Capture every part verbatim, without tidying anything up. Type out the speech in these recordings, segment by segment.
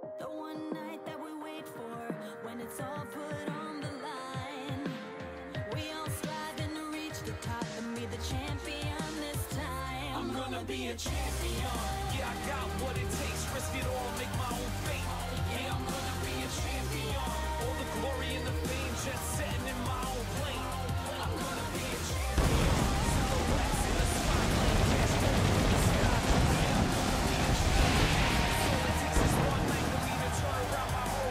The one night that we wait for, when it's all put on the line. We all striving to reach the top and be the champion this time. I'm gonna be a champion. Yeah, I got what it takes. Risk it all, make my own fate. Yeah, I'm gonna be a champion. All the glory and the fame, just setting in my own plane. I'm gonna be a champion. Silhouettes in the spotlight, cash going in the sky. Yeah, I'm gonna be a champion. All it takes is one night for me to turn around my whole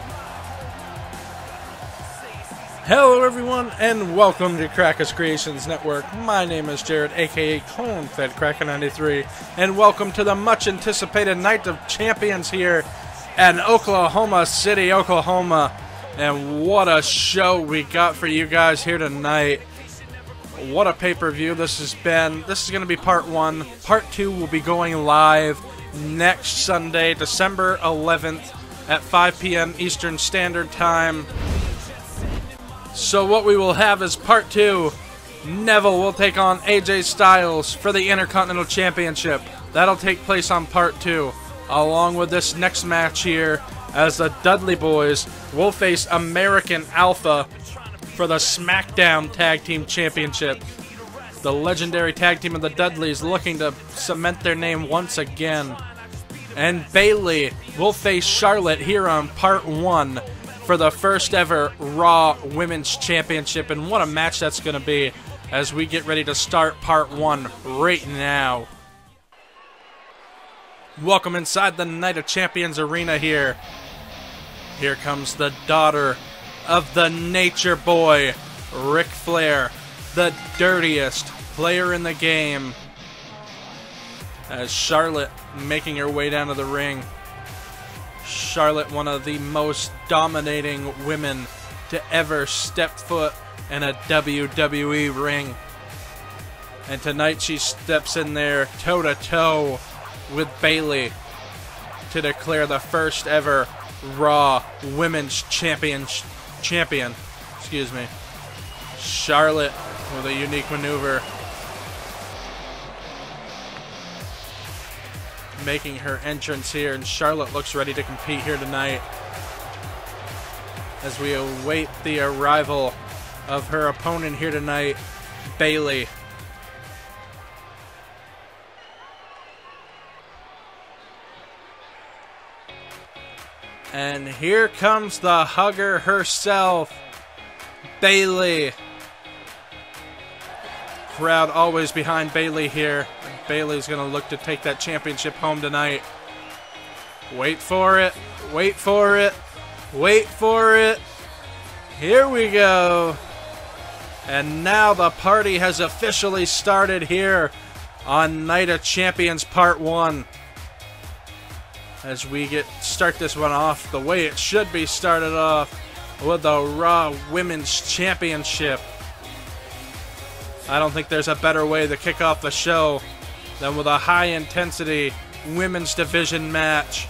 life. Say it's easy. Hello everyone and welcome to Krakus Creations Network. My name is Jared, aka Cornfed Kraken ninety-three, and welcome to the much anticipated Night of Champions here in Oklahoma City, Oklahoma. And what a show we got for you guys here tonight. What a pay-per-view this has been. This is going to be part one. Part two will be going live next Sunday, December eleventh at five p m Eastern Standard Time. So what we will have is part two. Neville will take on A J Styles for the Intercontinental Championship. That'll take place on part two. Along with this next match here, as the Dudley Boys will face American Alpha for the SmackDown Tag Team Championship. The legendary tag team of the Dudleys looking to cement their name once again. And Bayley will face Charlotte here on part one for the first ever Raw Women's Championship. And what a match that's going to be as we get ready to start part one right now. Welcome inside the Night of Champions arena here. Here comes the daughter of the Nature Boy, Ric Flair, the dirtiest player in the game. As Charlotte making her way down to the ring. Charlotte, one of the most dominating women to ever step foot in a W W E ring. And tonight she steps in there toe-to-toe with Bayley to declare the first ever Raw Women's Champion. Champion. Excuse me. Charlotte with a unique maneuver, making her entrance here, and Charlotte looks ready to compete here tonight as we await the arrival of her opponent here tonight, Bayley. And here comes the hugger herself, Bayley. Crowd always behind Bayley here. Bayley's going to look to take that championship home tonight. Wait for it. Wait for it. Wait for it. Here we go. And now the party has officially started here on Night of Champions Part one. As we get start this one off the way it should be started off, with the Raw Women's Championship. I don't think there's a better way to kick off the show than with a high-intensity women's division match.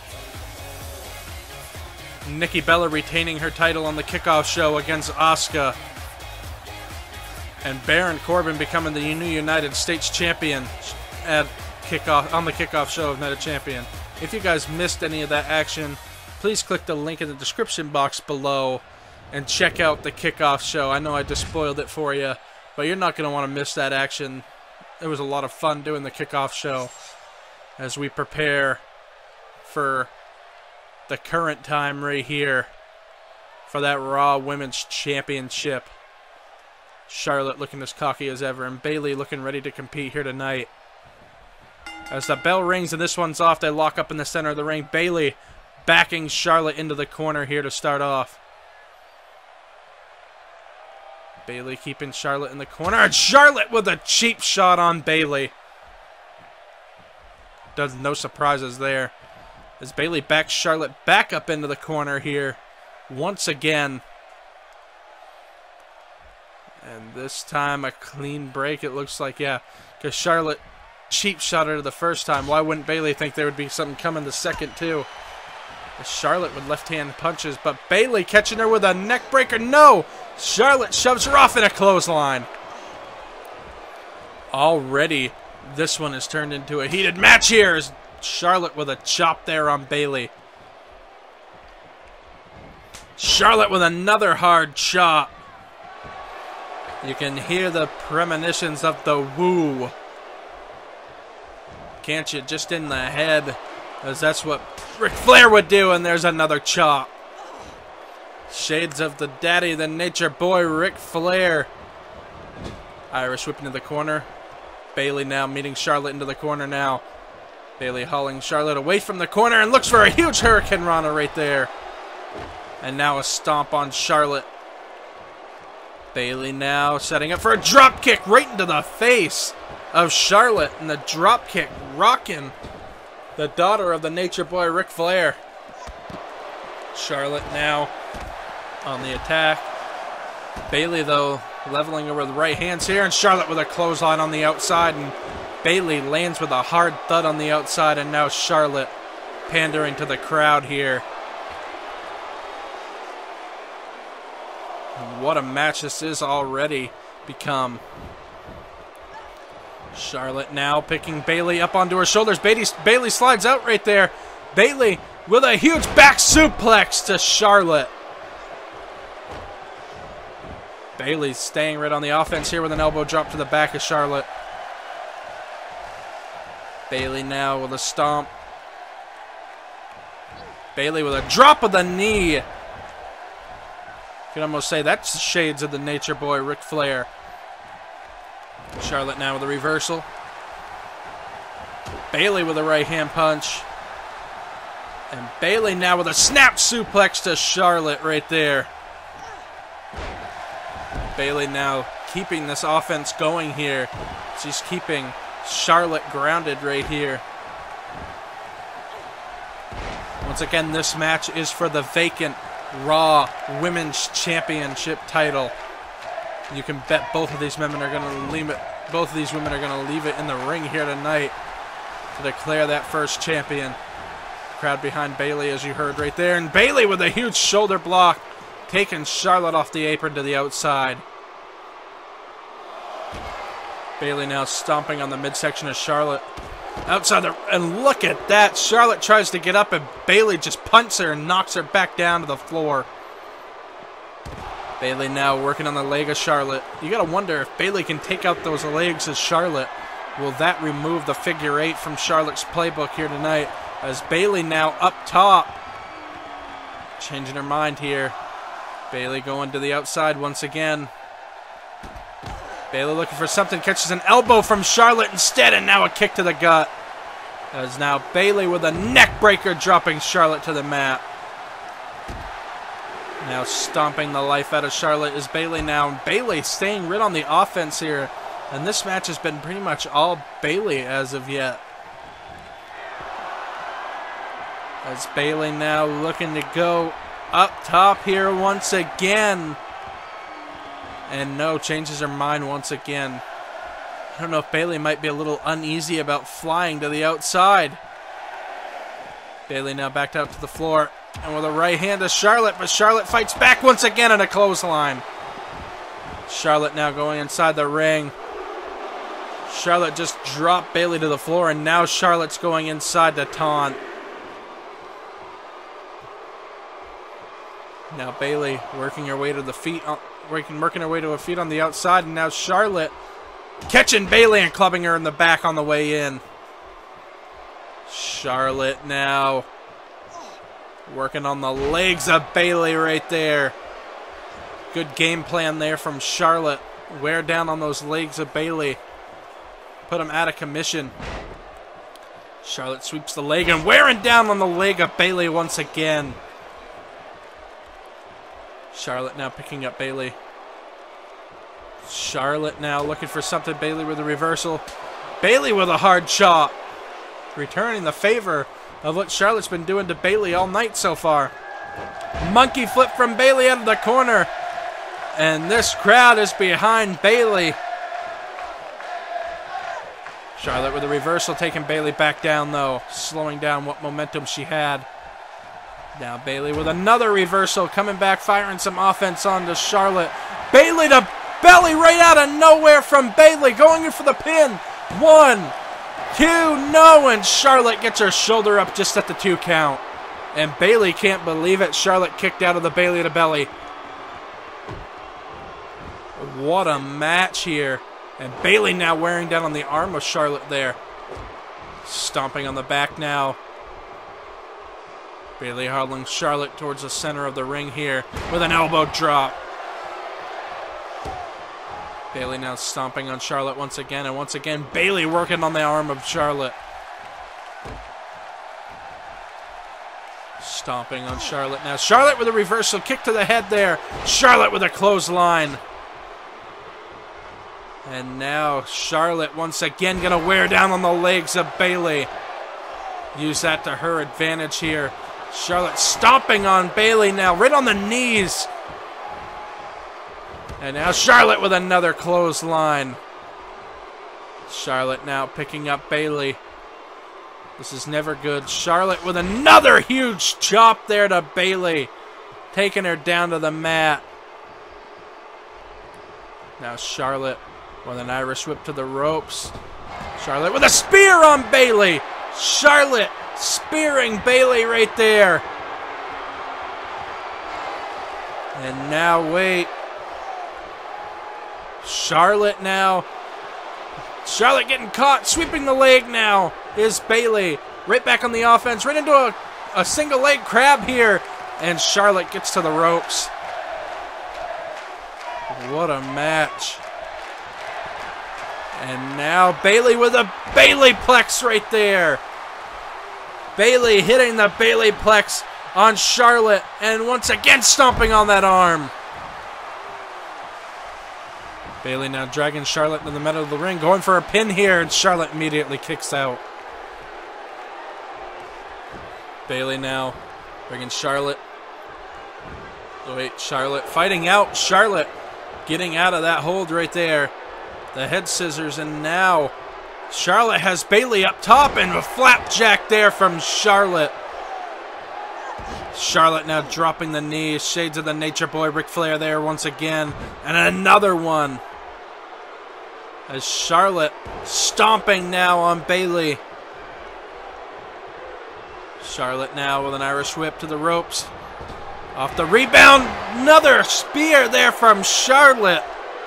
Nikki Bella retaining her title on the kickoff show against Asuka. And Baron Corbin becoming the new United States Champion at kickoff on the kickoff show of Night of Champion. If you guys missed any of that action, please click the link in the description box below and check out the kickoff show. I know I just spoiled it for you, but you're not going to want to miss that action. It was a lot of fun doing the kickoff show as we prepare for the current time right here for that Raw Women's Championship. Charlotte looking as cocky as ever, and Bayley looking ready to compete here tonight. As the bell rings and this one's off, they lock up in the center of the ring. Bayley backing Charlotte into the corner here to start off. Bayley keeping Charlotte in the corner, and Charlotte with a cheap shot on Bayley. Does no surprises there. As Bayley backs Charlotte back up into the corner here once again. And this time a clean break, it looks like, yeah, because Charlotte cheap shot her the first time. Why wouldn't Bayley think there would be something coming the second too? Charlotte with left-hand punches, but Bayley catching her with a neck breaker. No! Charlotte shoves her off in a clothesline. Already, this one has turned into a heated match here. As Charlotte with a chop there on Bayley. Charlotte with another hard chop. You can hear the premonitions of the woo. Can't you, just in the head, as that's what Ric Flair would do, and there's another chop. Shades of the daddy, the nature boy, Ric Flair. Irish whip into the corner. Bayley now meeting Charlotte into the corner now. Bayley hauling Charlotte away from the corner and looks for a huge Hurricane Rana right there. And now a stomp on Charlotte. Bayley now setting up for a drop kick right into the face of Charlotte. And the drop kick rocking the daughter of the nature boy, Ric Flair. Charlotte now on the attack. Bayley, though, leveling over the right hands here. And Charlotte with a clothesline on the outside. And Bayley lands with a hard thud on the outside. And now Charlotte pandering to the crowd here. What a match this is already become. Charlotte now picking Bayley up onto her shoulders. Bayley, Bayley slides out right there. Bayley with a huge back suplex to Charlotte. Bayley staying right on the offense here with an elbow drop to the back of Charlotte. Bayley now with a stomp. Bayley with a drop of the knee. You can almost say that's the shades of the nature boy, Ric Flair. Charlotte now with a reversal. Bayley with a right hand punch. And Bayley now with a snap suplex to Charlotte right there. Bayley now keeping this offense going here. She's keeping Charlotte grounded right here. Once again, this match is for the vacant Raw Women's Championship title. You can bet both of these women are going to leave it. Both of these women are going to leave it in the ring here tonight to declare that first champion. Crowd behind Bayley, as you heard right there, and Bayley with a huge shoulder block, taking Charlotte off the apron to the outside. Bayley now stomping on the midsection of Charlotte. Outside the, and look at that. Charlotte tries to get up and Bayley just punts her and knocks her back down to the floor. Bayley now working on the leg of Charlotte. You gotta wonder if Bayley can take out those legs of Charlotte. Will that remove the figure eight from Charlotte's playbook here tonight? As Bayley now up top. Changing her mind here. Bayley going to the outside once again. Bayley looking for something, catches an elbow from Charlotte instead, and now a kick to the gut. As now Bayley with a neck breaker dropping Charlotte to the mat. Now stomping the life out of Charlotte is Bayley now. Bayley staying right on the offense here. And this match has been pretty much all Bayley as of yet. As Bayley now looking to go up top here once again. And no, changes her mind once again. I don't know if Bayley might be a little uneasy about flying to the outside. Bayley now backed out to the floor. And with a right hand to Charlotte, but Charlotte fights back once again in a clothesline. Charlotte now going inside the ring. Charlotte just dropped Bayley to the floor, and now Charlotte's going inside to taunt. Now Bayley working her way to the feet, working, working her way to her feet on the outside, and now Charlotte catching Bayley and clubbing her in the back on the way in. Charlotte now working on the legs of Bayley right there. Good game plan there from Charlotte. Wear down on those legs of Bayley. Put him out of commission. Charlotte sweeps the leg and wearing down on the leg of Bayley once again. Charlotte now picking up Bayley. Charlotte now looking for something. Bayley with a reversal. Bayley with a hard chop. Returning the favor of what Charlotte's been doing to Bayley all night so far. Monkey flip from Bayley out of the corner. And this crowd is behind Bayley. Charlotte with a reversal, taking Bayley back down though. Slowing down what momentum she had. Now Bayley with another reversal, coming back, firing some offense onto Charlotte. Bayley to belly right out of nowhere from Bayley, going in for the pin. One, two, no, and Charlotte gets her shoulder up just at the two count. And Bayley can't believe it. Charlotte kicked out of the Bayley to belly. What a match here. And Bayley now wearing down on the arm of Charlotte there. Stomping on the back now. Bayley hurdling Charlotte towards the center of the ring here with an elbow drop. Bayley now stomping on Charlotte once again. And once again, Bayley working on the arm of Charlotte. Stomping on Charlotte now. Charlotte with a reversal kick to the head there. Charlotte with a clothesline. And now Charlotte once again going to wear down on the legs of Bayley. Use that to her advantage here. Charlotte stomping on Bayley now, right on the knees. And now Charlotte with another clothesline. Charlotte now picking up Bayley. This is never good. Charlotte with another huge chop there to Bayley, taking her down to the mat. Now Charlotte with an Irish whip to the ropes. Charlotte with a spear on Bayley. Charlotte spearing Bayley right there. And now wait. Charlotte now. Charlotte getting caught, sweeping the leg now is Bayley. Right back on the offense, right into a, a single leg crab here. And Charlotte gets to the ropes. What a match. And now Bayley with a Bayleyplex right there. Bayley hitting the Bayleyplex on Charlotte. And once again stomping on that arm. Bayley now dragging Charlotte into the middle of the ring, going for a pin here, and Charlotte immediately kicks out. Bayley now bringing Charlotte. Oh wait, Charlotte fighting out. Charlotte getting out of that hold right there. The head scissors, and now Charlotte has Bayley up top, and a flapjack there from Charlotte. Charlotte now dropping the knees. Shades of the Nature Boy Ric Flair there once again. And another one. As Charlotte stomping now on Bayley. Charlotte now with an Irish whip to the ropes. Off the rebound. Another spear there from Charlotte.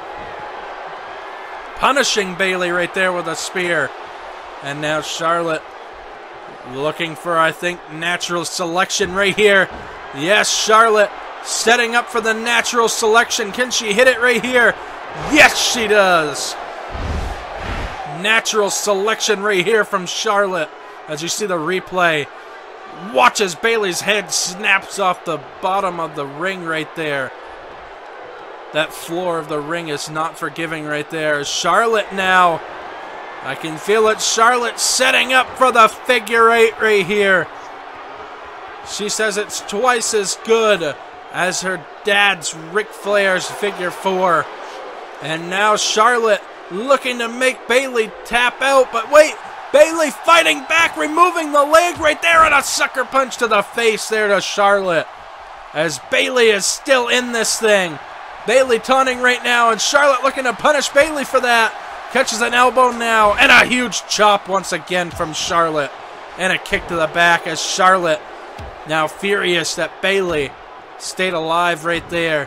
Punishing Bayley right there with a spear. And now Charlotte looking for, I think, natural selection right here. Yes, Charlotte setting up for the natural selection. Can she hit it right here? Yes, she does. Natural selection right here from Charlotte. As you see the replay. Watch as Bayley's head snaps off the bottom of the ring right there. That floor of the ring is not forgiving right there. Charlotte now. I can feel it. Charlotte setting up for the figure eight right here. She says it's twice as good as her dad's Ric Flair's figure four. And now Charlotte looking to make Bayley tap out. But wait, Bayley fighting back, removing the leg right there, and a sucker punch to the face there to Charlotte. As Bayley is still in this thing. Bayley taunting right now, and Charlotte looking to punish Bayley for that. Catches an elbow now, and a huge chop once again from Charlotte. And a kick to the back as Charlotte now furious that Bayley stayed alive right there.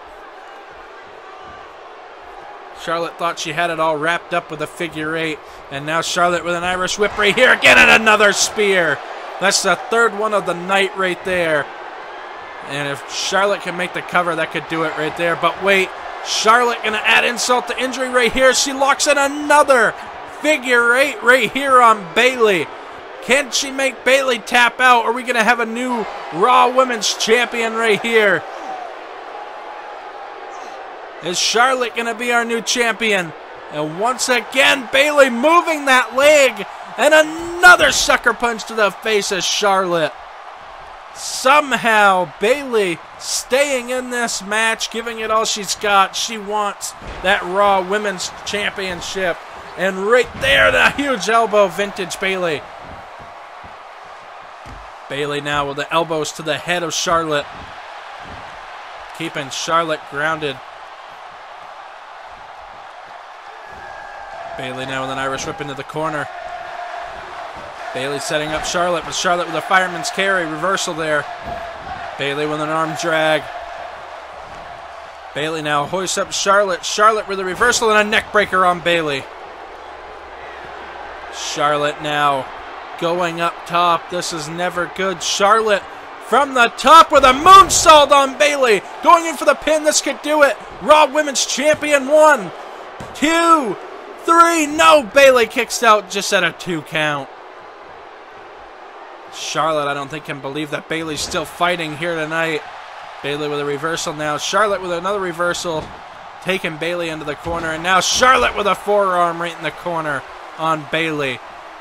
Charlotte thought she had it all wrapped up with a figure eight. And now Charlotte with an Irish whip right here. Again, and another spear. That's the third one of the night right there. And if Charlotte can make the cover, that could do it right there. But wait, Charlotte going to add insult to injury right here. She locks in another figure eight right here on Bayley. Can she make Bayley tap out? Or are we going to have a new Raw Women's Champion right here? Is Charlotte going to be our new champion? And once again, Bayley moving that leg. And another sucker punch to the face of Charlotte. Somehow, Bayley staying in this match, giving it all she's got. She wants that Raw Women's Championship. And right there, the huge elbow, vintage Bayley. Bayley now with the elbows to the head of Charlotte. Keeping Charlotte grounded. Bayley now with an Irish whip into the corner. Bayley setting up Charlotte, but Charlotte with a fireman's carry. Reversal there. Bayley with an arm drag. Bayley now hoists up Charlotte. Charlotte with a reversal and a neck breaker on Bayley. Charlotte now going up top. This is never good. Charlotte from the top with a moonsault on Bayley. Going in for the pin. This could do it. Raw Women's Champion. One, two, three. No, Bayley kicks out just at a two count. Charlotte, I don't think, can believe that Bayley's still fighting here tonight. Bayley with a reversal now. Charlotte with another reversal. Taking Bayley into the corner. And now Charlotte with a forearm right in the corner on Bayley.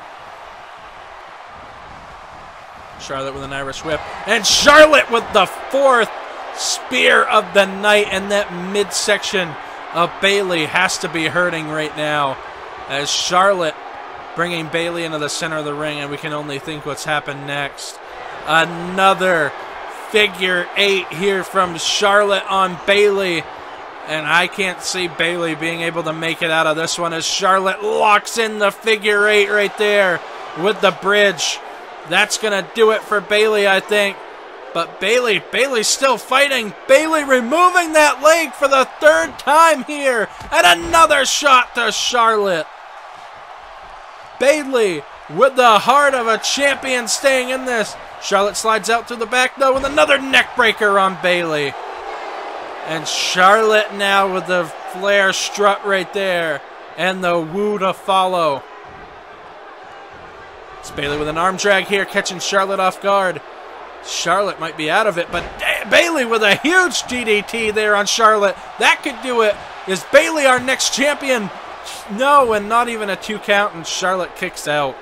Charlotte with an Irish whip. And Charlotte with the fourth spear of the night. And that midsection of Bayley has to be hurting right now, as Charlotte bringing Bayley into the center of the ring, and we can only think what's happened next. Another figure eight here from Charlotte on Bayley, and I can't see Bayley being able to make it out of this one as Charlotte locks in the figure eight right there with the bridge. That's going to do it for Bayley, I think. But Bayley, Bayley's still fighting. Bayley removing that leg for the third time here. And another shot to Charlotte. Bayley with the heart of a champion staying in this. Charlotte slides out through the back though with another neck breaker on Bayley. And Charlotte now with the Flair strut right there. And the woo to follow. It's Bayley with an arm drag here, catching Charlotte off guard. Charlotte might be out of it, but Bayley with a huge D D T there on Charlotte. That could do it. Is Bayley our next champion? No, and not even a two count, and Charlotte kicks out.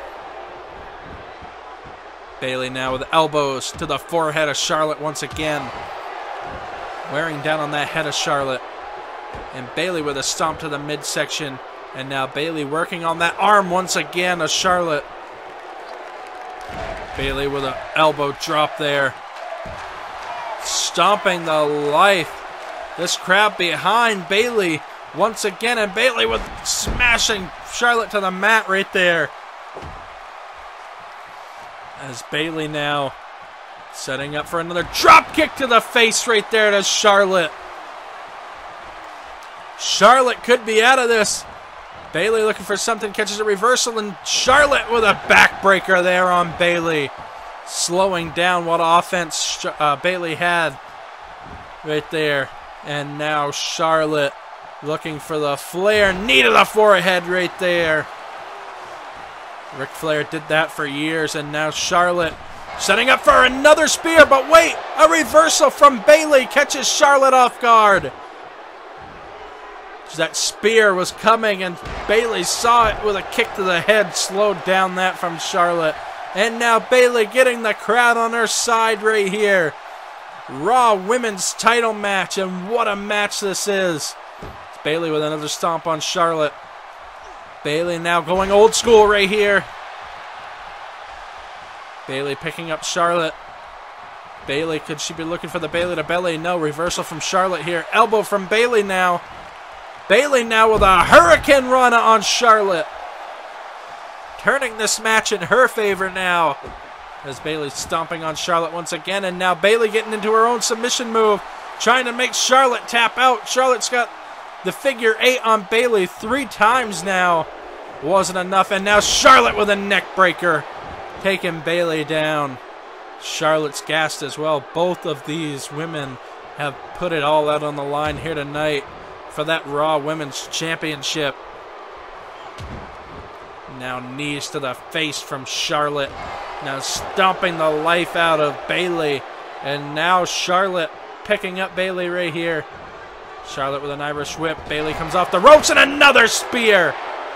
Bayley now with elbows to the forehead of Charlotte once again. Wearing down on that head of Charlotte. And Bayley with a stomp to the midsection. And now Bayley working on that arm once again of Charlotte. Bayley with an elbow drop there. Stomping the life. This crowd behind Bayley once again. And Bayley with smashing Charlotte to the mat right there. As Bayley now setting up for another drop kick to the face right there to Charlotte. Charlotte could be out of this. Bayley looking for something, catches a reversal, and Charlotte with a backbreaker there on Bayley. Slowing down what offense uh, Bayley had right there. And now Charlotte looking for the Flair. Knee to the forehead right there. Ric Flair did that for years, and now Charlotte setting up for another spear, but wait, a reversal from Bayley catches Charlotte off guard. That spear was coming, and Bayley saw it with a kick to the head, slowed down that from Charlotte. And now Bayley getting the crowd on her side right here. Raw Women's title match, and what a match this is. It's Bayley with another stomp on Charlotte. Bayley now going old school right here. Bayley picking up Charlotte. Bayley, could she be looking for the Bayley to belly? No, reversal from Charlotte here. Elbow from Bayley now. Bayley now with a hurricane run on Charlotte. Turning this match in her favor now. As Bayley's stomping on Charlotte once again. And now Bayley getting into her own submission move. Trying to make Charlotte tap out. Charlotte's got the figure eight on Bayley three times now. Wasn't enough. And now Charlotte with a neck breaker. Taking Bayley down. Charlotte's gassed as well. Both of these women have put it all out on the line here tonight for that Raw Women's Championship. Now knees to the face from Charlotte. Now stomping the life out of Bayley. And now Charlotte picking up Bayley right here. Charlotte with an Irish whip. Bayley comes off the ropes and another spear.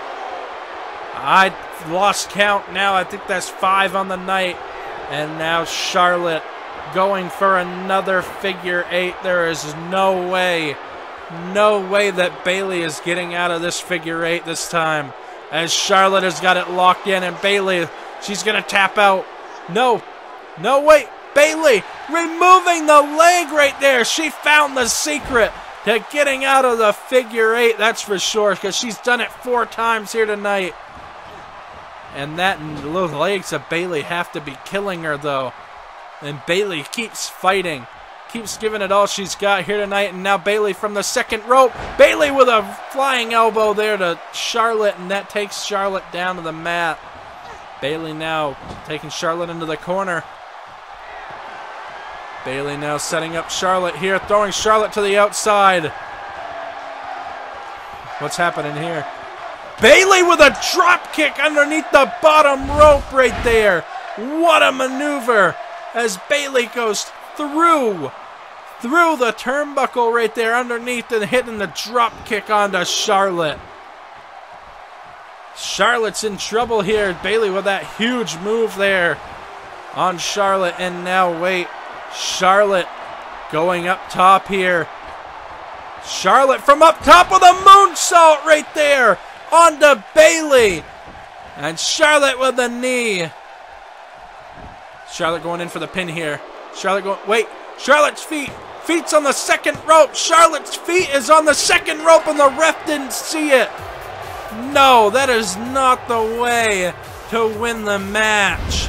I lost count now. I think that's five on the night. And now Charlotte going for another figure eight. There is no way, no way that Bayley is getting out of this figure eight this time. As Charlotte has got it locked in, and Bayley, she's going to tap out. No, no, wait. Bayley removing the leg right there. She found the secret to getting out of the figure eight, that's for sure, because she's done it four times here tonight. And that those legs of Bayley have to be killing her, though. And Bayley keeps fighting. Keeps giving it all she's got here tonight. And now Bayley from the second rope. Bayley with a flying elbow there to Charlotte. And that takes Charlotte down to the mat. Bayley now taking Charlotte into the corner. Bayley now setting up Charlotte here. Throwing Charlotte to the outside. What's happening here? Bayley with a drop kick underneath the bottom rope right there. What a maneuver as Bayley goes through, through the turnbuckle right there underneath and hitting the drop kick onto Charlotte. Charlotte's in trouble here. Bayley with that huge move there on Charlotte. And now wait, Charlotte going up top here. Charlotte from up top with a moonsault right there onto Bayley. And Charlotte with the knee. Charlotte going in for the pin here. Charlotte going, wait, Charlotte's feet. Feet's on the second rope. Charlotte's feet is on the second rope and the ref didn't see it. No, that is not the way to win the match.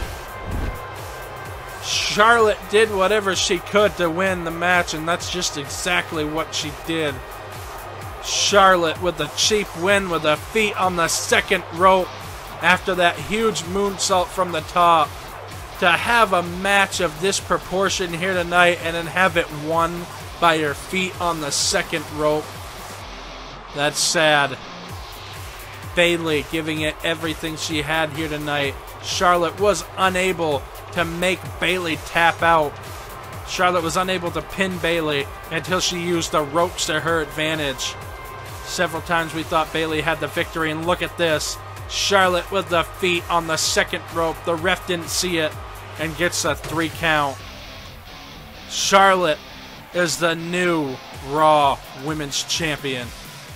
Charlotte did whatever she could to win the match, and that's just exactly what she did. Charlotte with the cheap win with the feet on the second rope after that huge moonsault from the top. To have a match of this proportion here tonight and then have it won by your feet on the second rope. That's sad. Bayley giving it everything she had here tonight. Charlotte was unable to make Bayley tap out. Charlotte was unable to pin Bayley until she used the ropes to her advantage. Several times we thought Bayley had the victory, and look at this. Charlotte with the feet on the second rope. The ref didn't see it and gets a three count. Charlotte is the new Raw Women's Champion.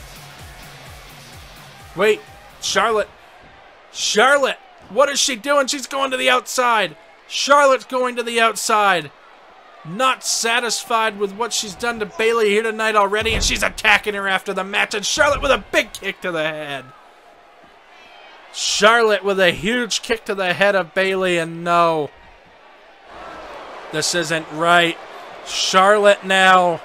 Wait, Charlotte. Charlotte, what is she doing? She's going to the outside. Charlotte's going to the outside. Not satisfied with what she's done to Bayley here tonight already, and she's attacking her after the match. And Charlotte with a big kick to the head. Charlotte with a huge kick to the head of Bayley, and no. This isn't right. Charlotte now.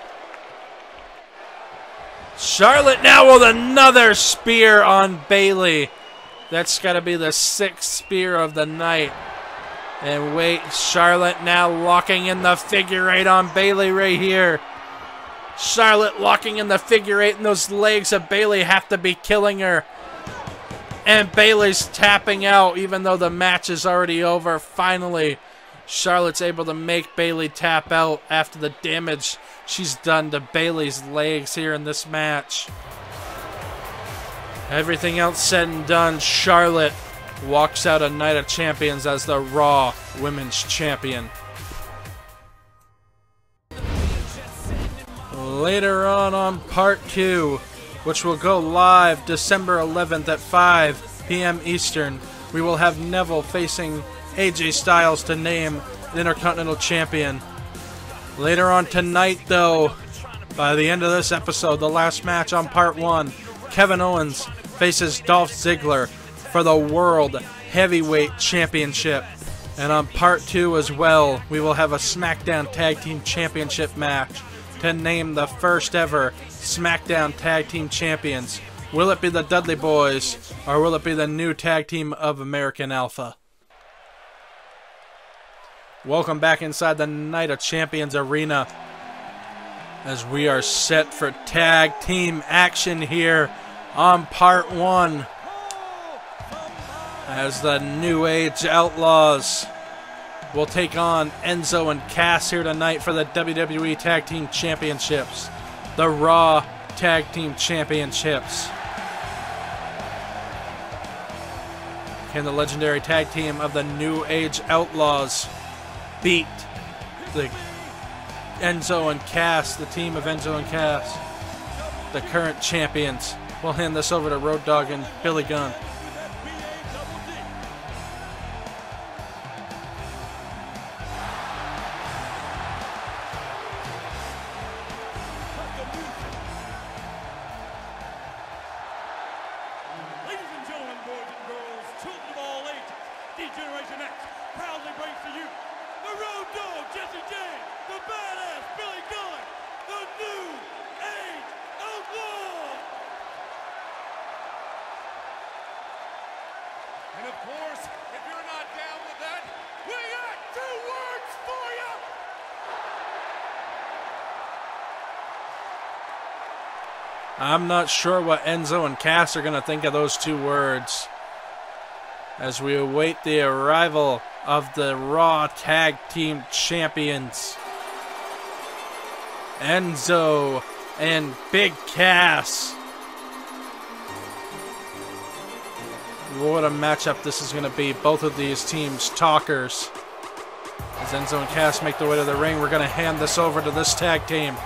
Charlotte now with another spear on Bayley. That's got to be the sixth spear of the night. And wait, Charlotte now locking in the figure eight on Bayley right here. Charlotte locking in the figure eight, and those legs of Bayley have to be killing her. And Bayley's tapping out even though the match is already over. Finally, Charlotte's able to make Bayley tap out after the damage she's done to Bayley's legs here in this match. Everything else said and done, Charlotte walks out of Night of Champions as the Raw Women's Champion. Later on on part two, which will go live December eleventh at five p m Eastern, we will have Neville facing A J Styles to name the Intercontinental Champion. Later on tonight, though, by the end of this episode, the last match on part one, Kevin Owens faces Dolph Ziggler for the World Heavyweight Championship. And on part two as well, we will have a SmackDown Tag Team Championship match to name the first ever SmackDown Tag Team Champions. Will it be the Dudley Boys, or will it be the new tag team of American Alpha? Welcome back inside the Night of Champions arena as we are set for tag team action here on part one. As the New Age Outlaws will take on Enzo and Cass here tonight for the W W E Tag Team Championships, the Raw Tag Team Championships. Can the legendary tag team of the New Age Outlaws beat the Enzo and Cass, the team of Enzo and Cass, the current champions? We'll hand this over to Road Dogg and Billy Gunn. Ladies and gentlemen, boys and girls, children of all ages, D-Generation X proudly brings to you the Road Dogg, Jesse James, the badass Billy Gunn, the New Age Outlaws. And of course, if you're not down with that, we got two words for you. I'm not sure what Enzo and Cass are going to think of those two words as we await the arrival of the Raw Tag Team Champions, Enzo and Big Cass. What a matchup this is going to be. Both of these teams talkers. As Enzo and Cass make their way to the ring, we're going to hand this over to this tag team.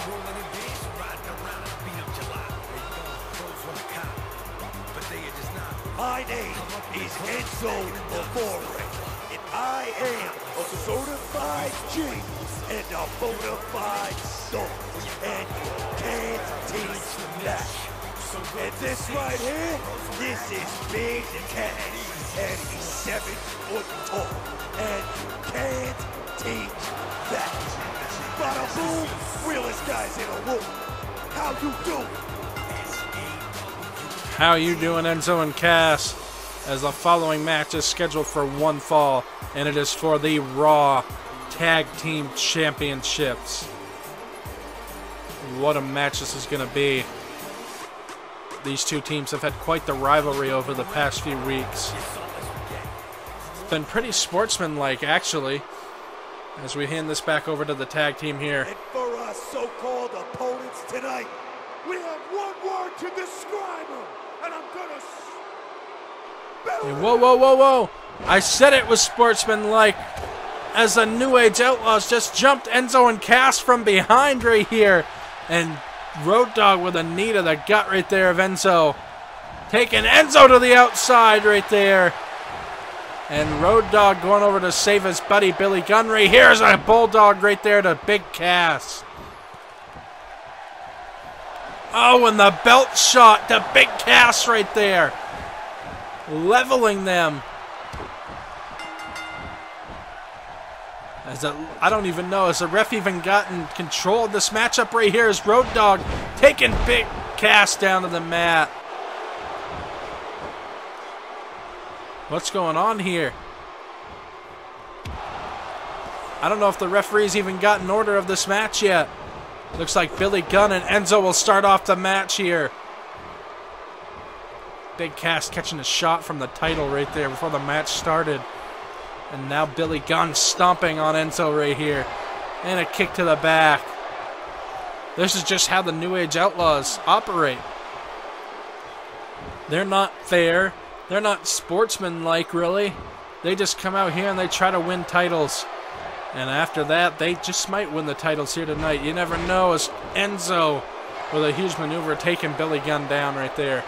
My name is Enzo Amore, and I am a certified G and a bona fide star, and you can't teach that. And this right here, this is Big Cass, and he's seven foot tall, and you can't teach that. Bada boom, realest guys in the room. How you doing? How you doing, Enzo and Cass? As the following match is scheduled for one fall, and it is for the Raw Tag Team Championships. What a match this is going to be. These two teams have had quite the rivalry over the past few weeks. It's been pretty sportsmanlike, actually, as we hand this back over to the tag team here. And for our so-called opponents tonight, we have one word to describe them, and I'm gonna spell it. Whoa, whoa, whoa, whoa! I said it was sportsmanlike, as the New Age Outlaws just jumped Enzo and Cass from behind right here, and Road Dogg with a knee to the gut right there of Enzo, taking Enzo to the outside right there, and Road Dogg going over to save his buddy Billy Gunn right here as a bulldog right there to Big Cass. Oh, and the belt shot to Big Cass right there, leveling them. As a, I don't even know, has the ref even gotten control of this matchup right here as Road Dogg taking Big Cass down to the mat. What's going on here? I don't know if the referee's even gotten order of this match yet. Looks like Billy Gunn and Enzo will start off the match here. Big Cass catching a shot from the title right there before the match started. And now Billy Gunn stomping on Enzo right here. And a kick to the back. This is just how the New Age Outlaws operate. They're not fair. They're not sportsmanlike, really. They just come out here and they try to win titles. And after that, they just might win the titles here tonight. You never know, as Enzo with a huge maneuver taking Billy Gunn down right there.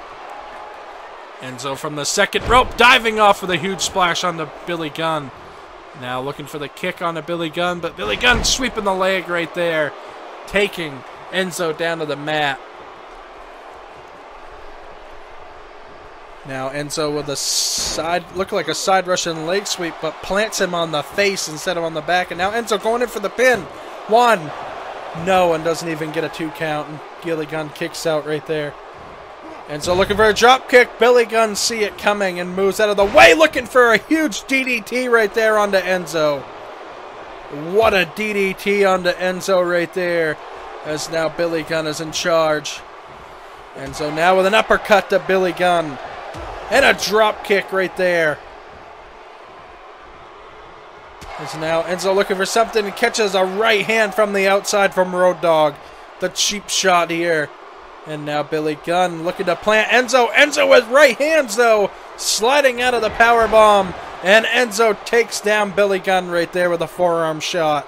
Enzo from the second rope, diving off with a huge splash onto Billy Gunn. Now looking for the kick onto Billy Gunn, but Billy Gunn sweeping the leg right there, taking Enzo down to the mat. Now Enzo with a side, look like a side Russian leg sweep, but plants him on the face instead of on the back. And now Enzo going in for the pin. One. No, and doesn't even get a two count. And Billy Gunn kicks out right there. Enzo looking for a drop kick. Billy Gunn see it coming and moves out of the way, looking for a huge D D T right there onto Enzo. What a D D T onto Enzo right there, as now Billy Gunn is in charge. Enzo now with an uppercut to Billy Gunn. And a drop kick right there. As now Enzo looking for something and catches a right hand from the outside from Road Dogg. The cheap shot here. And now Billy Gunn looking to plant Enzo. Enzo with right hands, though, sliding out of the powerbomb. And Enzo takes down Billy Gunn right there with a forearm shot.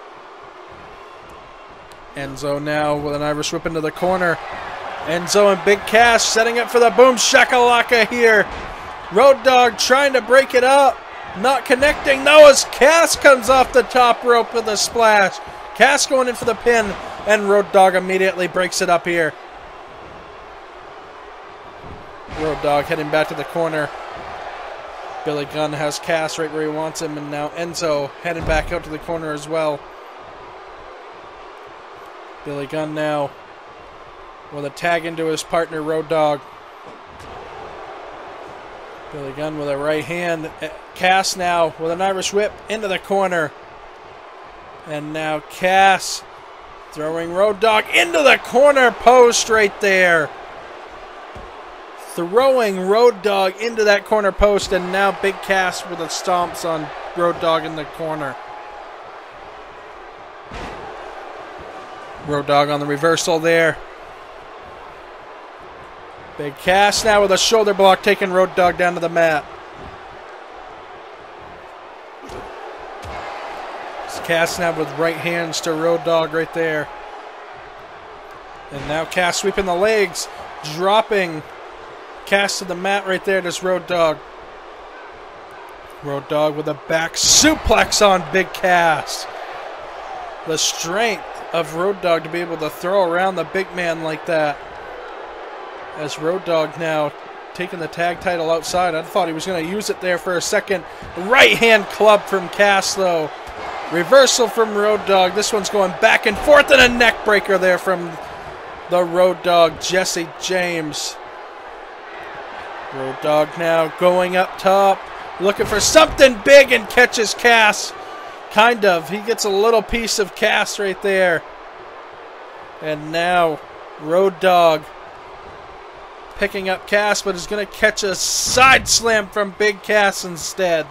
Enzo now with an Irish whip into the corner. Enzo and Big Cass setting up for the boom shakalaka here. Road Dogg trying to break it up. Not connecting, though, as Cass comes off the top rope with a splash. Cass going in for the pin, and Road Dogg immediately breaks it up here. Road Dogg heading back to the corner. Billy Gunn has Cass right where he wants him, and now Enzo headed back out to the corner as well. Billy Gunn now with a tag into his partner, Road Dogg. Billy Gunn with a right hand. Cass now with an Irish whip into the corner. And now Cass throwing Road Dogg into the corner post right there. Throwing Road Dogg into that corner post, and now Big Cass with the stomps on Road Dogg in the corner. Road Dogg on the reversal there. Big Cass now with a shoulder block, taking Road Dogg down to the mat. Cass now with right hands to Road Dogg right there. And now Cass sweeping the legs, dropping Cass to the mat right there. This Road Dogg. Road Dogg with a back suplex on Big Cass. The strength of Road Dogg to be able to throw around the big man like that. As Road Dogg now taking the tag title outside. I thought he was going to use it there for a second. Right hand club from Cass though. Reversal from Road Dogg. This one's going back and forth, and a neck breaker there from the Road Dogg, Jesse James. Road Dogg now going up top, looking for something big, and catches Cass. Kind of. He gets a little piece of Cass right there. And now Road Dogg picking up Cass, but is going to catch a side slam from Big Cass instead.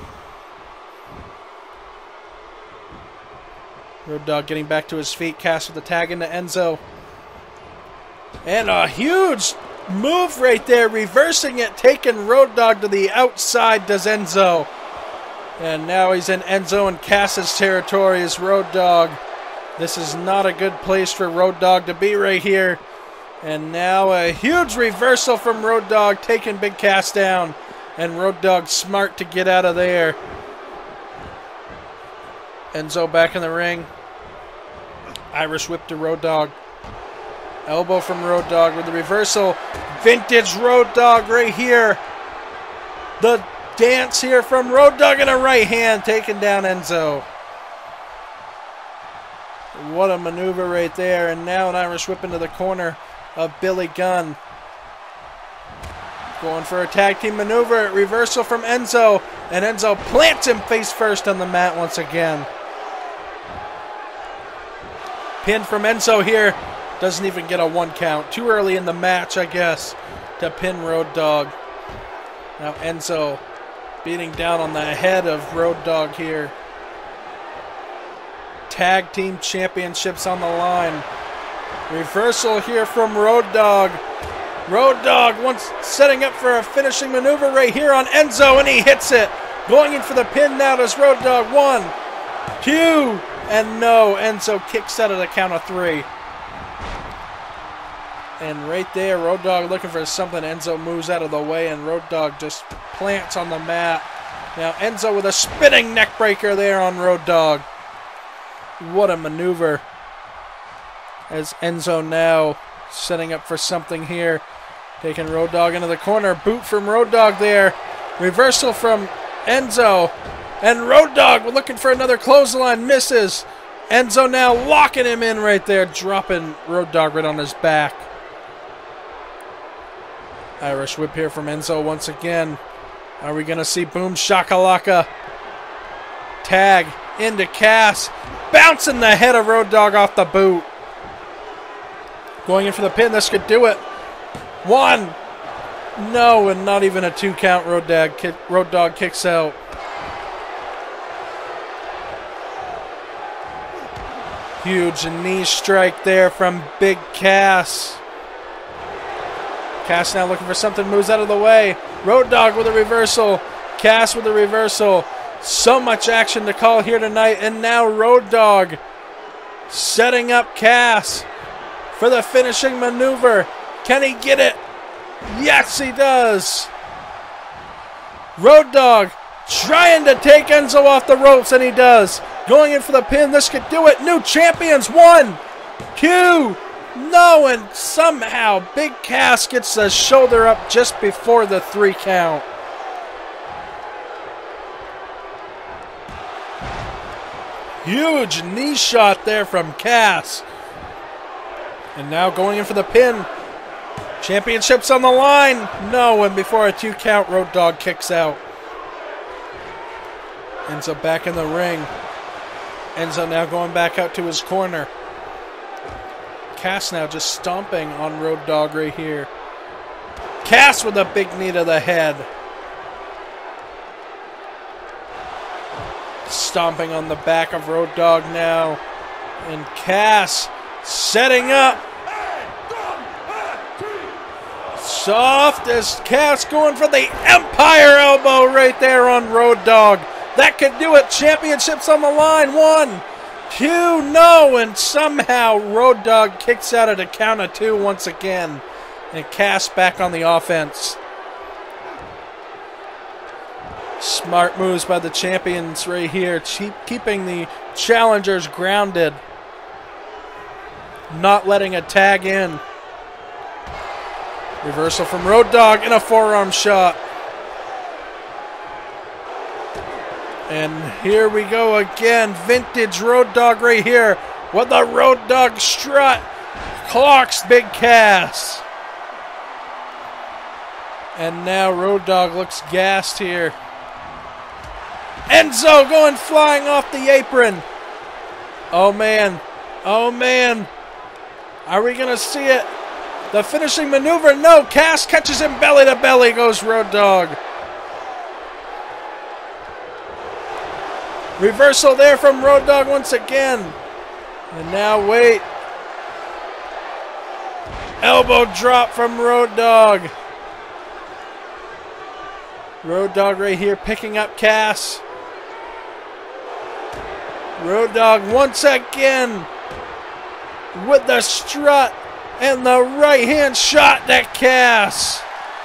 Road Dogg getting back to his feet. Cass with the tag into Enzo. And a huge move right there. Reversing it. Taking Road Dogg to the outside does Enzo. And now he's in Enzo and Cass's territory as Road Dogg. This is not a good place for Road Dogg to be right here. And now a huge reversal from Road Dogg, taking Big Cass down. And Road Dogg smart to get out of there. Enzo back in the ring. Irish whip to Road Dogg. Elbow from Road Dogg with the reversal. Vintage Road Dogg right here. The dance here from Road Dogg and a right hand taking down Enzo. What a maneuver right there. And now an Irish whip into the corner of Billy Gunn. Going for a tag team maneuver. Reversal from Enzo. And Enzo plants him face first on the mat once again. Pin from Enzo here. Doesn't even get a one count. Too early in the match, I guess, to pin Road Dogg. Now Enzo beating down on the head of Road Dogg here. Tag team championships on the line. Reversal here from Road Dogg. Road Dogg once setting up for a finishing maneuver right here on Enzo, and he hits it. Going in for the pin now does Road Dogg. One, two, and no. Enzo kicks out of the count of three. And right there, Road Dogg looking for something. Enzo moves out of the way, and Road Dogg just plants on the mat. Now Enzo with a spinning neck breaker there on Road Dogg. What a maneuver. As Enzo now setting up for something here. Taking Road Dogg into the corner. Boot from Road Dogg there. Reversal from Enzo. And Road Dogg looking for another clothesline. Misses. Enzo now locking him in right there. Dropping Road Dogg right on his back. Irish whip here from Enzo once again. Are we going to see Boom Shakalaka? Tag into Cass. Bouncing the head of Road Dogg off the boot. Going in for the pin. This could do it. One. No, and not even a two count. Road Dogg, kick, Road Dogg kicks out. Huge knee strike there from Big Cass. Cass now looking for something. Moves out of the way. Road Dogg with a reversal. Cass with a reversal. So much action to call here tonight. And now Road Dogg setting up Cass for the finishing maneuver. Can he get it? Yes, he does. Road Dogg trying to take Enzo off the ropes, and he does. Going in for the pin. This could do it. New champions. One, two, no, and somehow Big Cass gets the shoulder up just before the three count. Huge knee shot there from Cass. And now going in for the pin. Championship's on the line. No, and before a two count, Road Dogg kicks out. Enzo back in the ring. Enzo now going back out to his corner. Cass now just stomping on Road Dogg right here. Cass with a big knee to the head. Stomping on the back of Road Dogg now. And Cass setting up. Soft as Cass going for the Empire Elbow right there on Road Dogg. That could do it. Championship's on the line. One, two, no. And somehow Road Dogg kicks out at a count of two once again. And Cass back on the offense. Smart moves by the champions right here. Keep, keeping the challengers grounded. Not letting a tag in. Reversal from Road Dogg and a forearm shot. And here we go again. Vintage Road Dogg right here. With the Road Dogg strut. Clocks Big Cass. And now Road Dogg looks gassed here. Enzo going flying off the apron. Oh man. Oh man. Are we going to see it? The finishing maneuver. No. Cass catches him belly to belly. Goes Road Dogg. Reversal there from Road Dogg once again. And now wait. Elbow drop from Road Dogg. Road Dogg right here picking up Cass. Road Dogg once again with the strut and the right hand shot to Cass.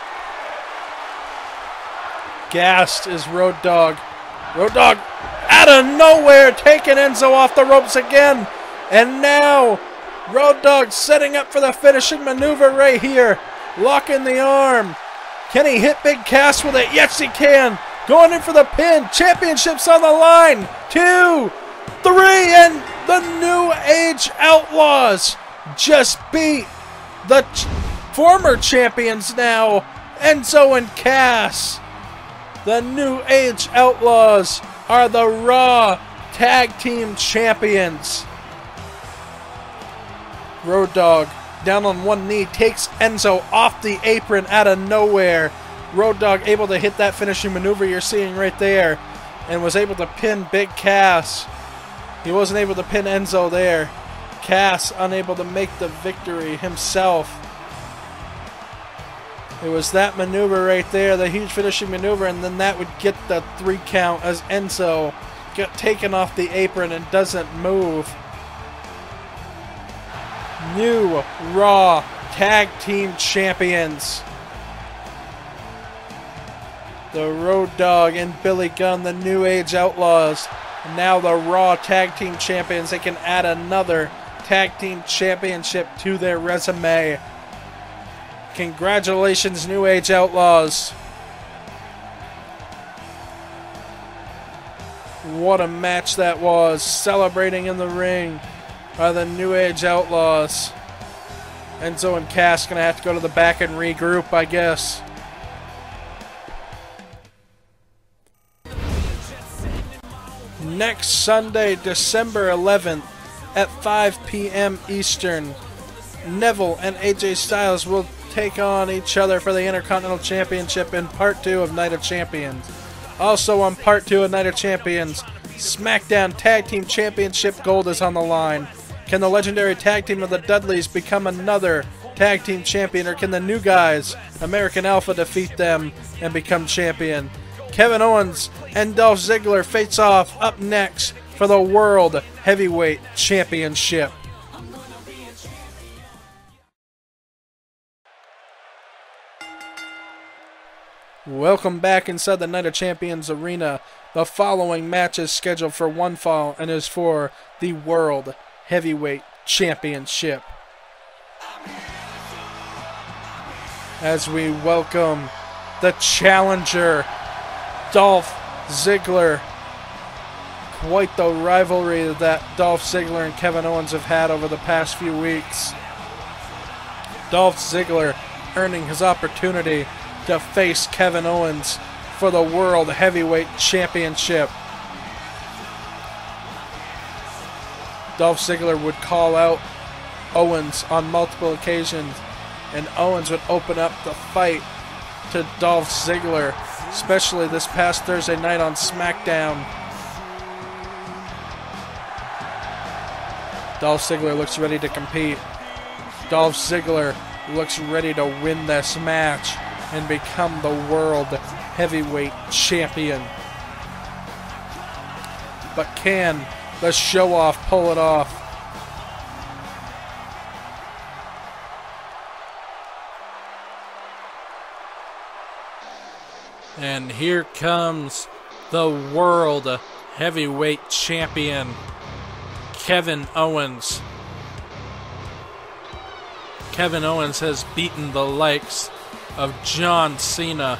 Gassed is Road Dogg. Road Dogg out of nowhere taking Enzo off the ropes again. And now Road Dogg setting up for the finishing maneuver right here. Locking the arm. Can he hit Big Cass with it? Yes, he can. Going in for the pin. Championship's on the line. Two, three, and the New Age Outlaws just beat the ch former champions now, Enzo and Cass. The New Age Outlaws are the Raw Tag Team Champions. Road Dogg down on one knee, takes Enzo off the apron out of nowhere. Road Dogg able to hit that finishing maneuver you're seeing right there and was able to pin Big Cass. He wasn't able to pin Enzo there. Cass unable to make the victory himself. It was that maneuver right there, the huge finishing maneuver, and then that would get the three count as Enzo got taken off the apron and doesn't move. New Raw Tag Team Champions. The Road Dogg and Billy Gunn, the New Age Outlaws. Now the Raw Tag Team Champions. They can add another Tag Team Championship to their resume. Congratulations, New Age Outlaws. What a match that was. Celebrating in the ring are the New Age Outlaws. Enzo and Cass going to have to go to the back and regroup, I guess. Next Sunday, December eleventh at five p m Eastern, Neville and A J Styles will take on each other for the Intercontinental Championship in Part two of Night of Champions. Also on Part two of Night of Champions, SmackDown Tag Team Championship Gold is on the line. Can the legendary tag team of the Dudleys become another tag team champion, or can the new guys, American Alpha, defeat them and become champion? Kevin Owens and Dolph Ziggler face off up next for the World Heavyweight Championship. Welcome back inside the Night of Champions arena. The following match is scheduled for one fall and is for the World Heavyweight Championship. As we welcome the challenger, Dolph Ziggler, quite the rivalry that Dolph Ziggler and Kevin Owens have had over the past few weeks. Dolph Ziggler earning his opportunity to face Kevin Owens for the World Heavyweight Championship. Dolph Ziggler would call out Owens on multiple occasions, and Owens would open up the fight to Dolph Ziggler, especially this past Thursday night on SmackDown. Dolph Ziggler looks ready to compete. Dolph Ziggler looks ready to win this match and become the World Heavyweight Champion. But can the show-off pull it off? And here comes the World Heavyweight Champion, Kevin Owens. Kevin Owens has beaten the likes of John Cena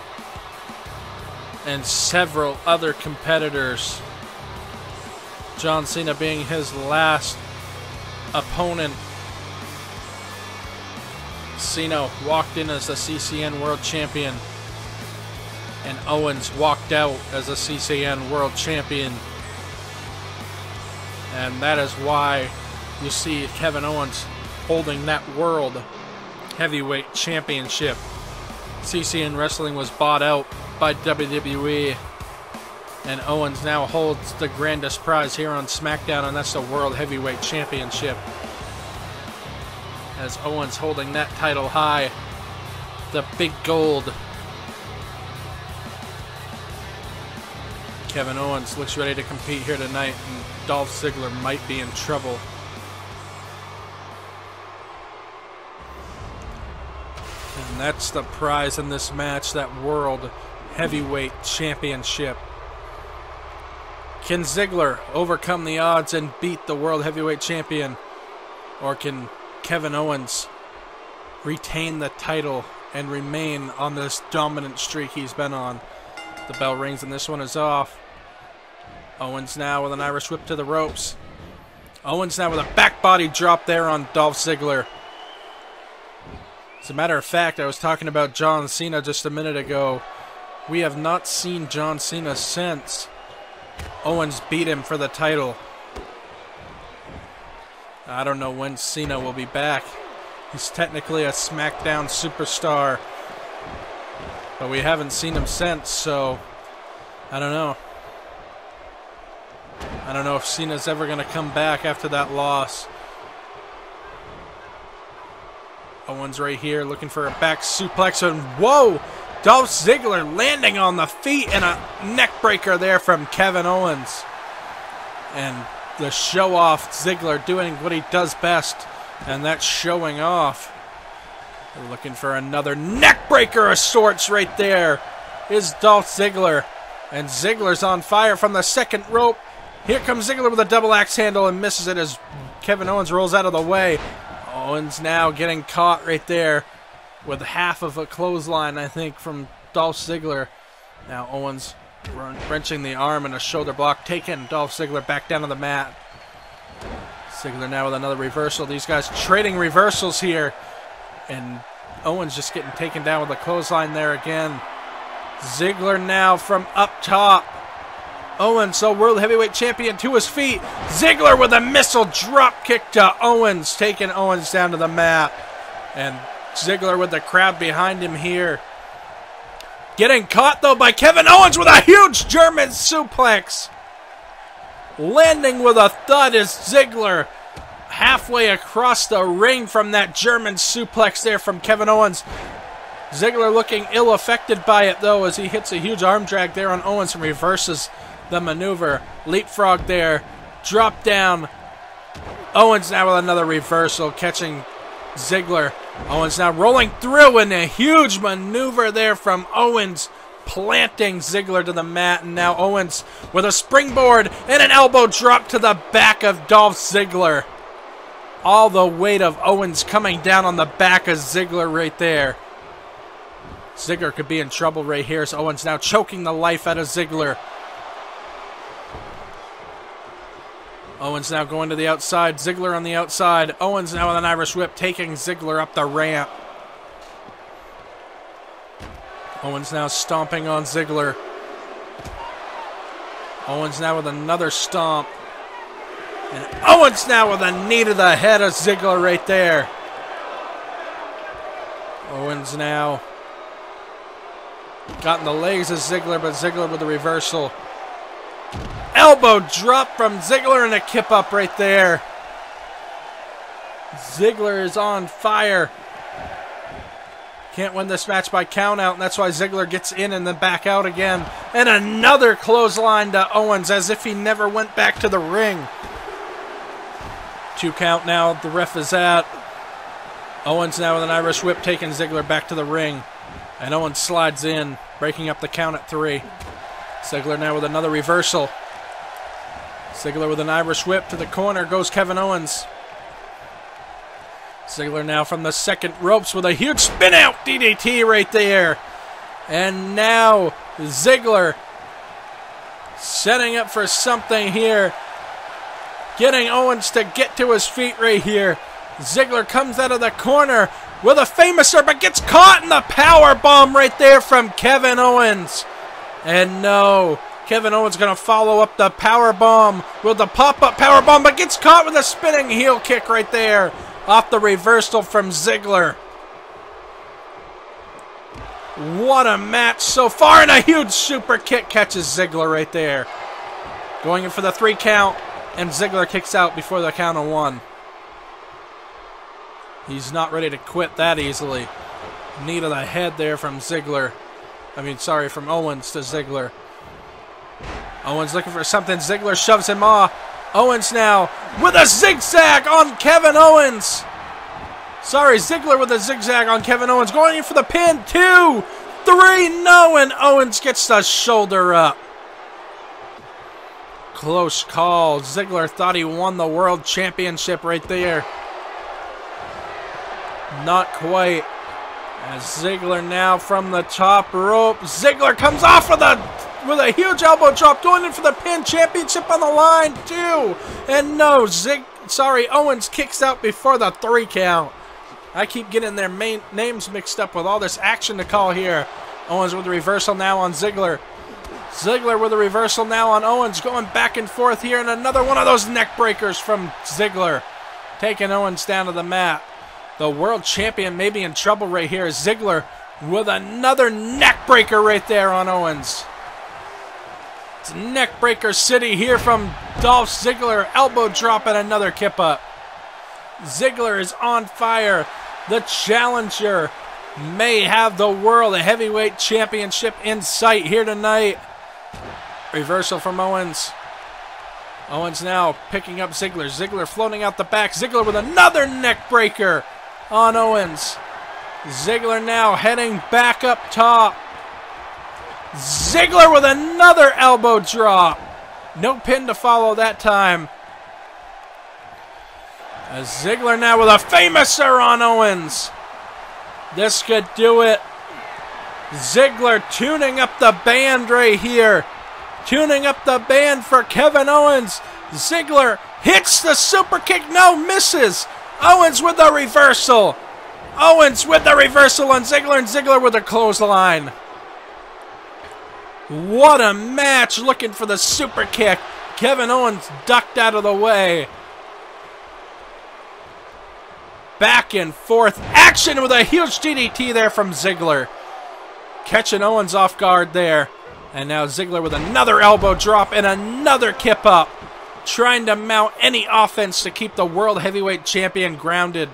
and several other competitors. John Cena being his last opponent. Cena walked in as the C C N World Champion, and Owens walked out as a C C N World Champion. And that is why you see Kevin Owens holding that World Heavyweight Championship. C C N Wrestling was bought out by W W E, and Owens now holds the grandest prize here on SmackDown, and that's the World Heavyweight Championship. As Owens holding that title high, the big gold. Kevin Owens looks ready to compete here tonight, and Dolph Ziggler might be in trouble. And that's the prize in this match, that World Heavyweight Championship. Can Ziggler overcome the odds and beat the World Heavyweight Champion? Or can Kevin Owens retain the title and remain on this dominant streak he's been on? The bell rings and this one is off. Owens now with an Irish whip to the ropes. Owens now with a back body drop there on Dolph Ziggler. As a matter of fact, I was talking about John Cena just a minute ago. We have not seen John Cena since Owens beat him for the title. I don't know when Cena will be back. He's technically a SmackDown superstar, but we haven't seen him since, so I don't know. I don't know if Cena's ever going to come back after that loss. Owens right here looking for a back suplex, and whoa! Dolph Ziggler landing on the feet, and a neck breaker there from Kevin Owens. And the show-off Ziggler doing what he does best, and that's showing off. They're looking for another neck breaker of sorts right there. Is Dolph Ziggler. And Ziggler's on fire from the second rope. Here comes Ziggler with a double axe handle and misses it as Kevin Owens rolls out of the way. Owens now getting caught right there with half of a clothesline, I think, from Dolph Ziggler. Now Owens wrenching the arm and a shoulder block, taking Dolph Ziggler back down to the mat. Ziggler now with another reversal. These guys trading reversals here. And Owens just getting taken down with a clothesline there again. Ziggler now from up top. Owens, so World Heavyweight Champion, to his feet. Ziggler with a missile drop kick to Owens, taking Owens down to the mat. And Ziggler with the crowd behind him here. Getting caught, though, by Kevin Owens with a huge German suplex. Landing with a thud is Ziggler halfway across the ring from that German suplex there from Kevin Owens. Ziggler looking ill-affected by it, though, as he hits a huge arm drag there on Owens and reverses the maneuver. Leapfrog there. Drop down. Owens now with another reversal, catching Ziggler. Owens now rolling through, and a huge maneuver there from Owens, planting Ziggler to the mat. And now Owens with a springboard and an elbow drop to the back of Dolph Ziggler. All the weight of Owens coming down on the back of Ziggler right there. Ziggler could be in trouble right here as Owens now choking the life out of Ziggler. Owens now going to the outside. Ziggler on the outside. Owens now with an Irish whip, taking Ziggler up the ramp. Owens now stomping on Ziggler. Owens now with another stomp. And Owens now with a knee to the head of Ziggler right there. Owens now got in the legs of Ziggler, but Ziggler with the reversal. Elbow drop from Ziggler and a kip up right there. Ziggler is on fire. Can't win this match by count out, and that's why Ziggler gets in and then back out again. And another clothesline to Owens as if he never went back to the ring. Two count now, the ref is at. Owens now with an Irish whip taking Ziggler back to the ring. And Owens slides in, breaking up the count at three. Ziggler now with another reversal. Ziggler with an Irish whip to the corner goes Kevin Owens. Ziggler now from the second ropes with a huge spin out D D T right there. And now Ziggler setting up for something here. Getting Owens to get to his feet right here. Ziggler comes out of the corner with a famouser, but gets caught in the power bomb right there from Kevin Owens. And no, Kevin Owens going to follow up the power bomb with the pop-up power bomb, but gets caught with a spinning heel kick right there off the reversal from Ziggler. What a match so far, and a huge super kick catches Ziggler right there. Going in for the three count, and Ziggler kicks out before the count of one. He's not ready to quit that easily. Knee to the head there from Ziggler. I mean, sorry, from Owens to Ziggler. Owens looking for something. Ziggler shoves him off. Owens now with a zigzag on Kevin Owens. Sorry, Ziggler with a zigzag on Kevin Owens. Going in for the pin. Two, three, no, and Owens gets the shoulder up. Close call. Ziggler thought he won the world championship right there. Not quite. As Ziggler now from the top rope. Ziggler comes off with a with a huge elbow drop, going in for the pin. Championship on the line too. And no, Zig. Sorry, Owens kicks out before the three count. I keep getting their main names mixed up with all this action to call here. Owens with the reversal now on Ziggler. Ziggler with a reversal now on Owens, going back and forth here, and another one of those neck breakers from Ziggler, taking Owens down to the mat. The world champion may be in trouble right here. Ziggler with another neck breaker right there on Owens. It's neck breaker city here from Dolph Ziggler. Elbow drop and another kip up. Ziggler is on fire. The challenger may have the world heavyweight championship in sight here tonight. Reversal from Owens. Owens now picking up Ziggler. Ziggler floating out the back. Ziggler with another neck breaker on Owens. Ziggler now heading back up top. Ziggler with another elbow drop. No pin to follow that time. As Ziggler now with a famouser on Owens. This could do it. Ziggler tuning up the band right here. Tuning up the band for Kevin Owens. Ziggler hits the super kick. No, misses. Owens with the reversal. Owens with the reversal on Ziggler, and Ziggler with a clothesline. What a match, looking for the super kick. Kevin Owens ducked out of the way. Back and forth action with a huge D D T there from Ziggler. Catching Owens off guard there. And now Ziggler with another elbow drop and another kip up. Trying to mount any offense to keep the world heavyweight champion grounded.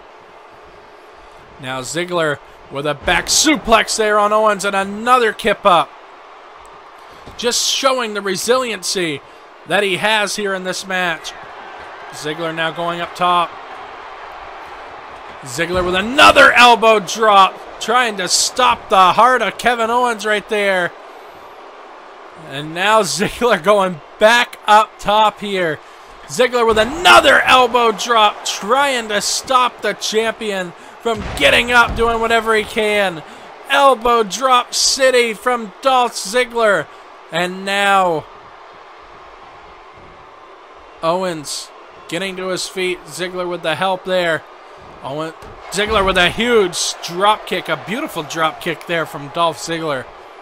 Now Ziggler with a back suplex there on Owens and another kip up. Just showing the resiliency that he has here in this match. Ziggler now going up top. Ziggler with another elbow drop. Trying to stop the heart of Kevin Owens right there. And now Ziggler going back up top here. Ziggler with another elbow drop, trying to stop the champion from getting up, doing whatever he can. Elbow drop city from Dolph Ziggler. And now Owens getting to his feet. Ziggler with the help there. Owen, Ziggler with a huge drop kick, a beautiful drop kick there from Dolph Ziggler.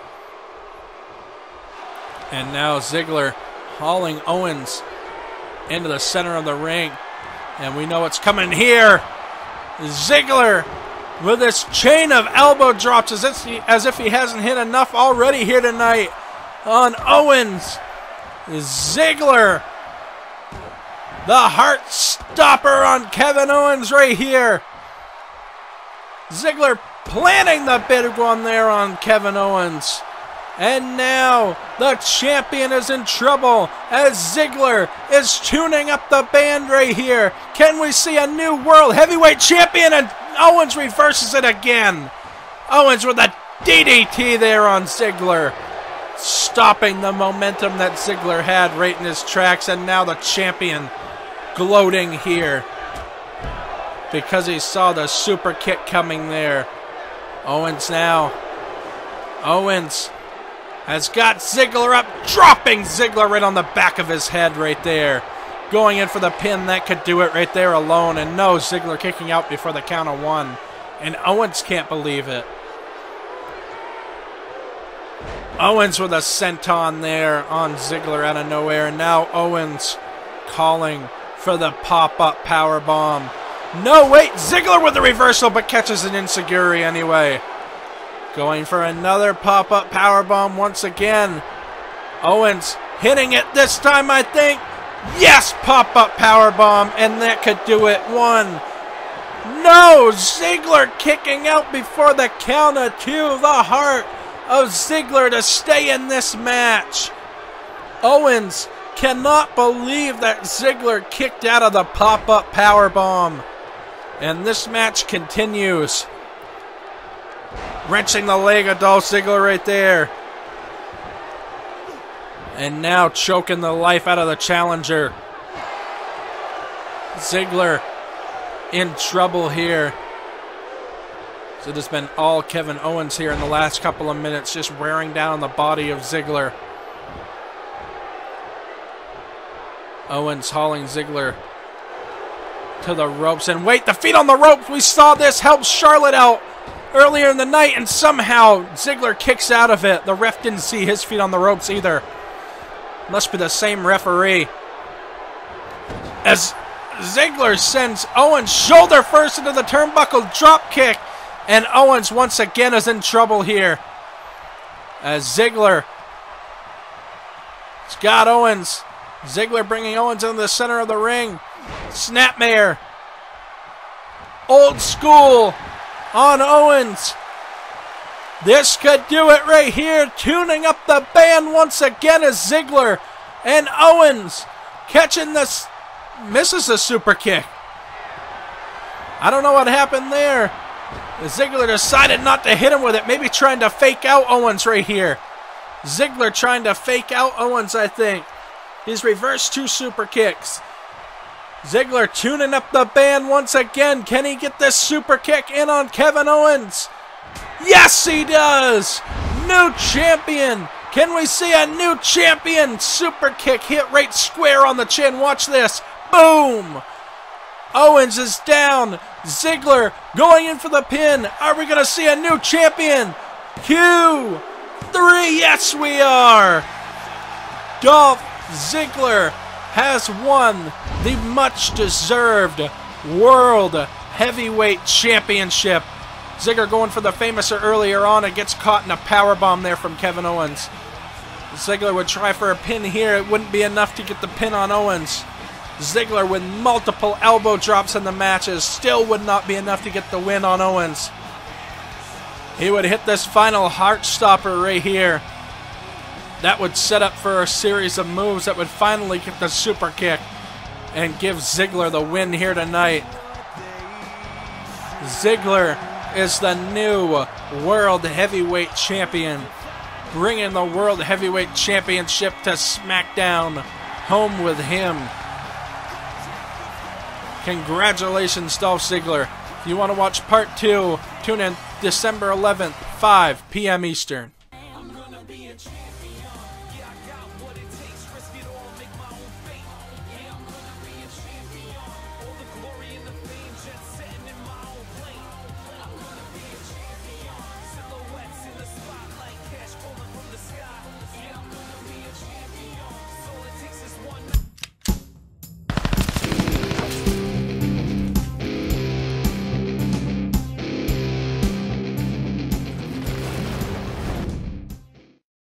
And now Ziggler hauling Owens into the center of the ring. And we know what's coming here. Ziggler with this chain of elbow drops as if he, as if he hasn't hit enough already here tonight on Owens. Ziggler. The heart stopper on Kevin Owens right here. Ziggler planting the big one there on Kevin Owens. And now the champion is in trouble as Ziggler is tuning up the band right here. Can we see a new world heavyweight champion? And Owens reverses it again. Owens with a D D T there on Ziggler, stopping the momentum that Ziggler had right in his tracks. And now the champion gloating here because he saw the super kick coming there. Owens now. Owens has got Ziggler up, dropping Ziggler right on the back of his head right there. Going in for the pin, that could do it right there alone. And no, Ziggler kicking out before the count of one. And Owens can't believe it. Owens with a senton there on Ziggler out of nowhere. And now Owens calling for the pop-up powerbomb. No, wait, Ziggler with the reversal, but catches an enziguri anyway. Going for another pop-up powerbomb once again. Owens hitting it this time, I think. Yes, pop-up powerbomb, and that could do it. One. No, Ziggler kicking out before the count of two. The heart of Ziggler to stay in this match. Owens cannot believe that Ziggler kicked out of the pop-up powerbomb. And this match continues. Wrenching the leg of Dolph Ziggler right there. And now choking the life out of the challenger. Ziggler in trouble here. So it has been all Kevin Owens here in the last couple of minutes, just wearing down the body of Ziggler. Owens hauling Ziggler to the ropes. And wait, the feet on the ropes. We saw this help Charlotte out earlier in the night, and somehow Ziggler kicks out of it. The ref didn't see his feet on the ropes either. Must be the same referee. As Ziggler sends Owens shoulder first into the turnbuckle drop kick. And Owens once again is in trouble here. As Ziggler, Scott Owens, Ziggler bringing Owens into the center of the ring. Snapmare. Old school on Owens. This could do it right here. Tuning up the band once again as Ziggler and Owens catching this. Misses the super kick. I don't know what happened there. Ziggler decided not to hit him with it. Maybe trying to fake out Owens right here. Ziggler trying to fake out Owens, I think. He's reversed two super kicks. Ziggler tuning up the band once again. Can he get this super kick in on Kevin Owens? Yes, he does! New champion! Can we see a new champion? Super kick hit right square on the chin. Watch this. Boom! Owens is down. Ziggler going in for the pin. Are we going to see a new champion? Q three. Yes, we are. Dolph Ziggler has won the much-deserved World Heavyweight Championship. Ziggler going for the famouser earlier on and gets caught in a powerbomb there from Kevin Owens. Ziggler would try for a pin here. It wouldn't be enough to get the pin on Owens. Ziggler with multiple elbow drops in the matches still would not be enough to get the win on Owens. He would hit this final heart stopper right here. That would set up for a series of moves that would finally get the super kick and give Ziggler the win here tonight. Ziggler is the new World Heavyweight Champion, bringing the World Heavyweight Championship to SmackDown, home with him. Congratulations, Dolph Ziggler. If you want to watch part two, tune in December eleventh, five p m Eastern.